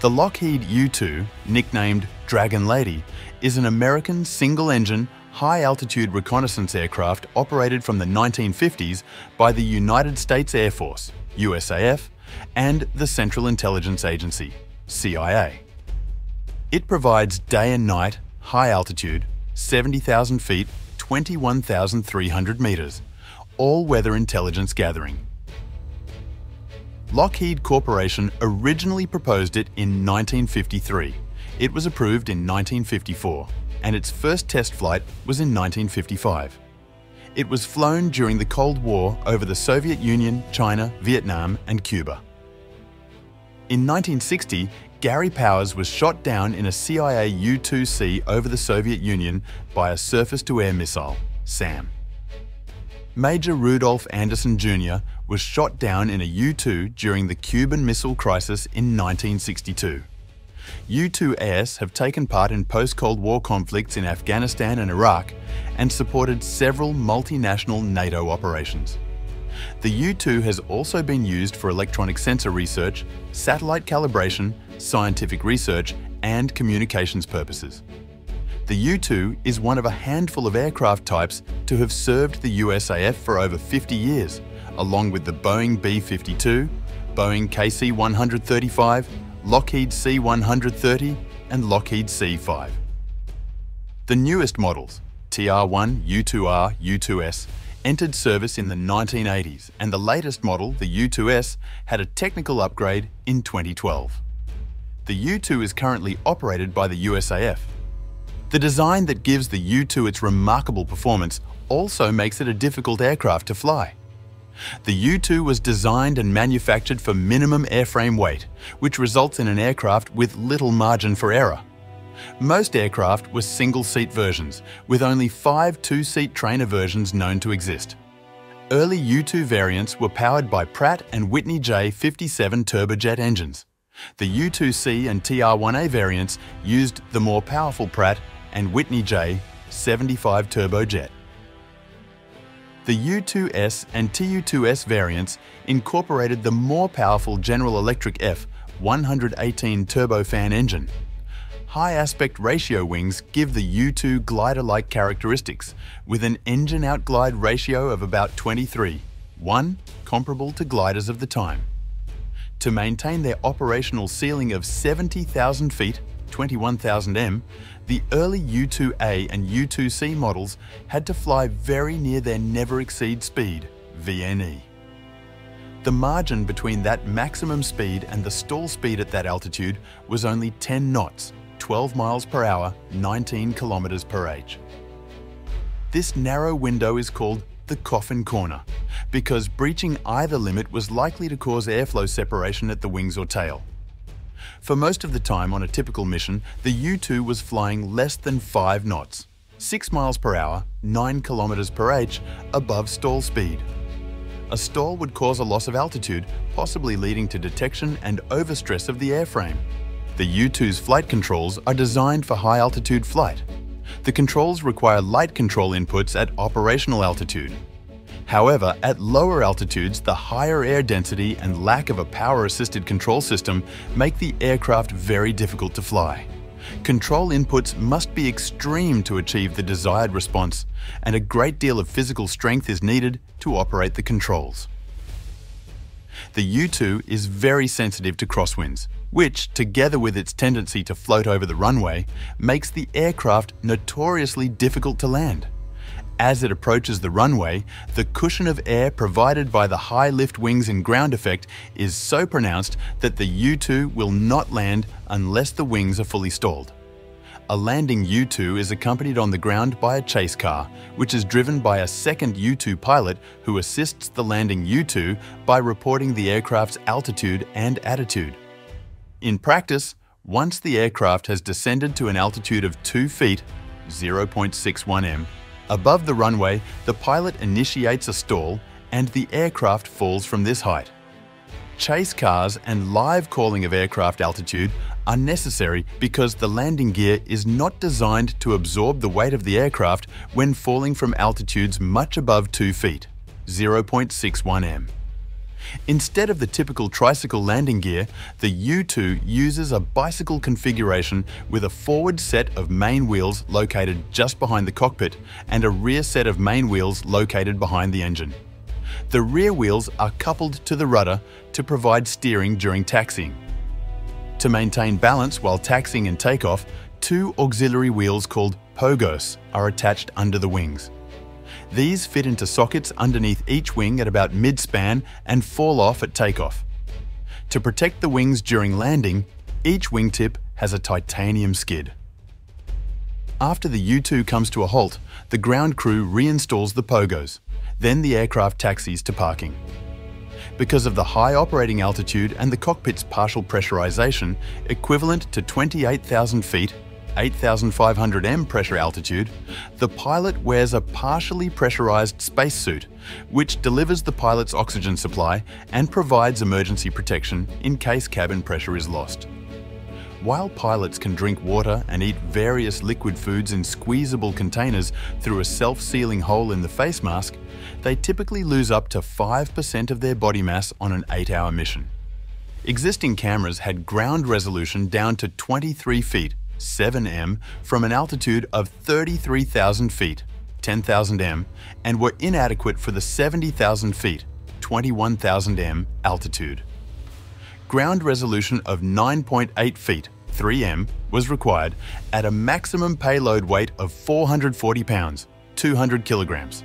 The Lockheed U-2, nicknamed Dragon Lady, is an American single-engine, high-altitude reconnaissance aircraft operated from the 1950s by the United States Air Force, USAF, and the Central Intelligence Agency, CIA. It provides day and night, high-altitude, 70,000 feet, 21,300 meters, all-weather intelligence gathering. Lockheed Corporation originally proposed it in 1953. It was approved in 1954, and its first test flight was in 1955. It was flown during the Cold War over the Soviet Union, China, Vietnam, and Cuba. In 1960, Gary Powers was shot down in a CIA U-2C over the Soviet Union by a surface-to-air missile, SAM. Major Rudolf Anderson Jr. was shot down in a U-2 during the Cuban Missile Crisis in 1962. U-2As have taken part in post-Cold War conflicts in Afghanistan and Iraq and supported several multinational NATO operations. The U-2 has also been used for electronic sensor research, satellite calibration, scientific research, and communications purposes. The U-2 is one of a handful of aircraft types to have served the USAF for over 50 years, along with the Boeing B-52, Boeing KC-135, Lockheed C-130, and Lockheed C-5. The newest models, TR-1, U-2R, U-2S, entered service in the 1980s, and the latest model, the U-2S, had a technical upgrade in 2012. The U-2 is currently operated by the USAF. The design that gives the U-2 its remarkable performance also makes it a difficult aircraft to fly. The U-2 was designed and manufactured for minimum airframe weight, which results in an aircraft with little margin for error. Most aircraft were single-seat versions, with only 5 two-seat trainer versions known to exist. Early U-2 variants were powered by Pratt & Whitney J57 turbojet engines. The U-2C and TR-1A variants used the more powerful Pratt & Whitney J75 turbojet. The U-2S and TU-2S variants incorporated the more powerful General Electric F118 turbofan engine. High aspect ratio wings give the U-2 glider-like characteristics, with an engine outglide ratio of about 23:1, comparable to gliders of the time. To maintain their operational ceiling of 70,000 feet, 21,000 m, the early U-2A and U-2C models had to fly very near their never exceed speed, VNE. The margin between that maximum speed and the stall speed at that altitude was only 10 knots, 12 miles per hour, 19 kilometers per h. This narrow window is called the coffin corner, because breaching either limit was likely to cause airflow separation at the wings or tail. For most of the time on a typical mission, the U-2 was flying less than 5 knots, 6 miles per hour, 9 kilometers per h, above stall speed. A stall would cause a loss of altitude, possibly leading to detection and overstress of the airframe. The U-2's flight controls are designed for high-altitude flight. The controls require light control inputs at operational altitude. However, at lower altitudes, the higher air density and lack of a power-assisted control system make the aircraft very difficult to fly. Control inputs must be extreme to achieve the desired response, and a great deal of physical strength is needed to operate the controls. The U-2 is very sensitive to crosswinds, which, together with its tendency to float over the runway, makes the aircraft notoriously difficult to land. As it approaches the runway, the cushion of air provided by the high lift wings and ground effect is so pronounced that the U-2 will not land unless the wings are fully stalled. A landing U-2 is accompanied on the ground by a chase car, which is driven by a second U-2 pilot who assists the landing U-2 by reporting the aircraft's altitude and attitude. In practice, once the aircraft has descended to an altitude of 2 feet, 0.61 m, above the runway, the pilot initiates a stall and the aircraft falls from this height. Chase cars and live calling of aircraft altitude are necessary because the landing gear is not designed to absorb the weight of the aircraft when falling from altitudes much above 2 feet, 0.61 m. Instead of the typical tricycle landing gear, the U-2 uses a bicycle configuration with a forward set of main wheels located just behind the cockpit and a rear set of main wheels located behind the engine. The rear wheels are coupled to the rudder to provide steering during taxiing. To maintain balance while taxiing and takeoff, two auxiliary wheels called pogos are attached under the wings. These fit into sockets underneath each wing at about mid-span and fall off at takeoff. To protect the wings during landing, each wingtip has a titanium skid. After the U-2 comes to a halt, the ground crew reinstalls the pogos. Then the aircraft taxis to parking. Because of the high operating altitude and the cockpit's partial pressurization, equivalent to 28,000 feet, 8,500 m pressure altitude, the pilot wears a partially pressurized spacesuit, which delivers the pilot's oxygen supply and provides emergency protection in case cabin pressure is lost. While pilots can drink water and eat various liquid foods in squeezable containers through a self-sealing hole in the face mask, they typically lose up to 5% of their body mass on an 8-hour mission. Existing cameras had ground resolution down to 23 feet, 7 m, from an altitude of 33,000 feet, 10,000 m, and were inadequate for the 70,000 feet, 21,000 m altitude. Ground resolution of 9.8 feet, 3 m, was required at a maximum payload weight of 440 pounds, 200 kilograms.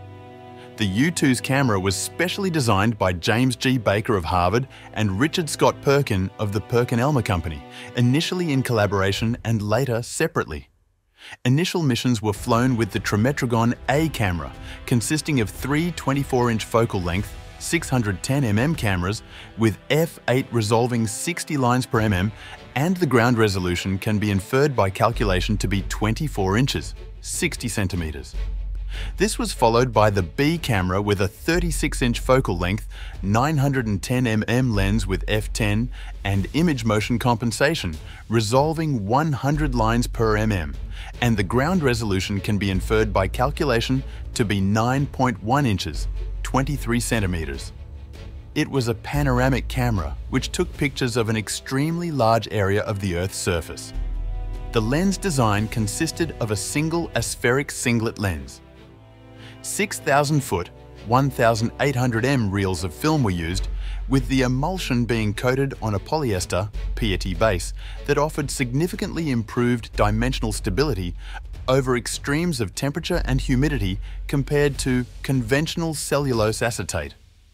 The U-2's camera was specially designed by James G. Baker of Harvard and Richard Scott Perkin of the Perkin-Elmer Company, initially in collaboration and later separately. Initial missions were flown with the Trimetragon A camera, consisting of three 24-inch focal length 610 mm cameras with f8 resolving 60 lines per mm, and the ground resolution can be inferred by calculation to be 24 inches, 60 centimeters. This was followed by the B camera with a 36-inch focal length, 910 mm lens with f10 and image motion compensation, resolving 100 lines per mm, and the ground resolution can be inferred by calculation to be 9.1 inches, 23 centimeters. It was a panoramic camera which took pictures of an extremely large area of the Earth's surface. The lens design consisted of a single aspheric singlet lens. 6,000-foot, 1,800 m reels of film were used, with the emulsion being coated on a polyester PET base that offered significantly improved dimensional stability over extremes of temperature and humidity compared to conventional cellulose acetate.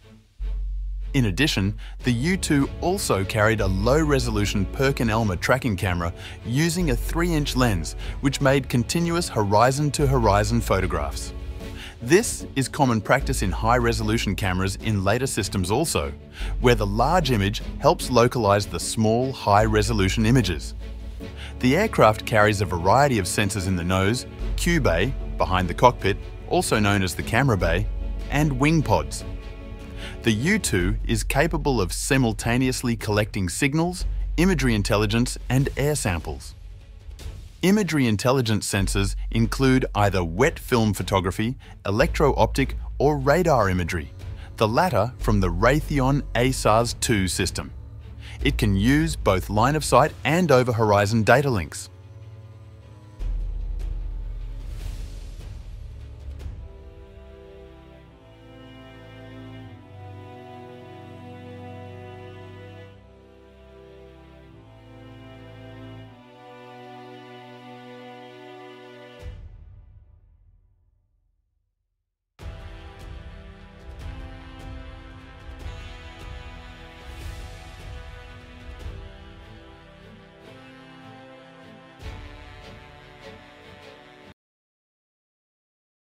In addition, the U-2 also carried a low-resolution Perkin-Elmer tracking camera using a 3-inch lens, which made continuous horizon-to-horizon photographs. This is common practice in high-resolution cameras in later systems also, where the large image helps localize the small, high-resolution images. The aircraft carries a variety of sensors in the nose, Q bay, behind the cockpit, also known as the camera bay, and wing pods. The U-2 is capable of simultaneously collecting signals, imagery intelligence, and air samples. Imagery intelligence sensors include either wet film photography, electro-optic, or radar imagery, the latter from the Raytheon ASARS-2 system. It can use both line-of-sight and over-horizon data links.